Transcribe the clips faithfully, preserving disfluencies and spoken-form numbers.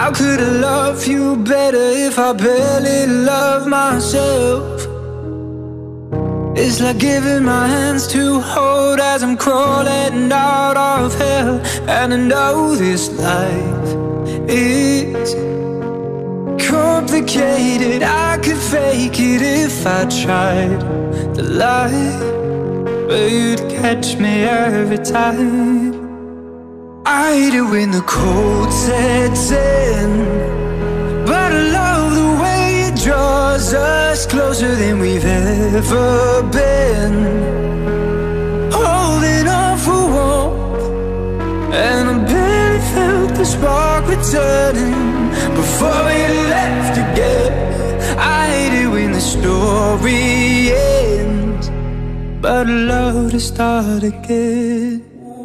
How could I love you better if I barely love myself? It's like giving my hands to hold as I'm crawling out of hell. And I know this life is complicated. I could fake it if I tried to lie, but you'd catch me every time. I hate it when the cold sets in, but I love the way it draws us closer than we've ever been. Holding on for warmth, and I barely felt the spark returning before we left again. I hate it when the story ends, but I love to start again.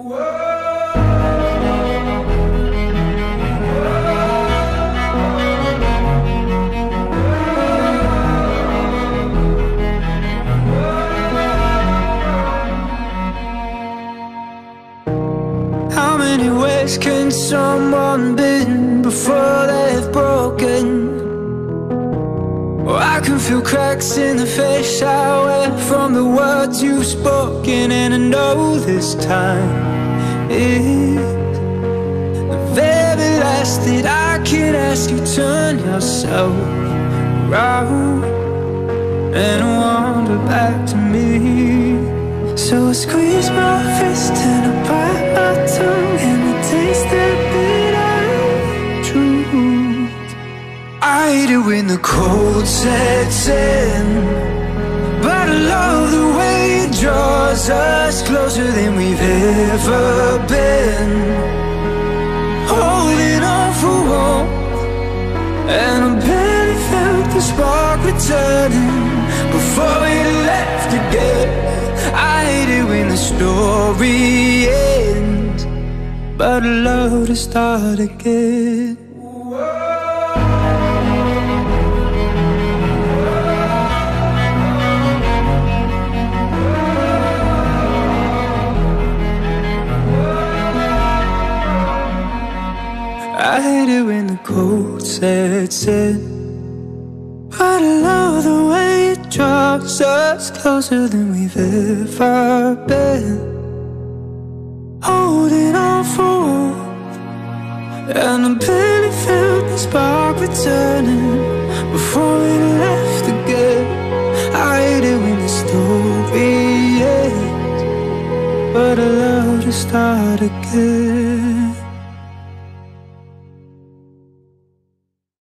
How many ways can someone bend before they've broken? Oh, I can feel cracks in the face I wear from the words you've spoken. And I know this time is the very last that I can ask you. Turn yourself around and wander back to me. So I squeeze my fist and I bite my tongue, and I taste that bitter truth. I hate it when the cold sets in, but I love the way it draws us closer than we've ever been. Holding on for warmth, and I barely felt the spark returning before we left again. I hate it when the story ends, but I love to start again. I hate it when the cold sets in, but I love the way it draws us closer than we've ever been. Holding on for warmth, and I barely felt the spark returning before we left again. I hate it when the story ends, but I love to start again.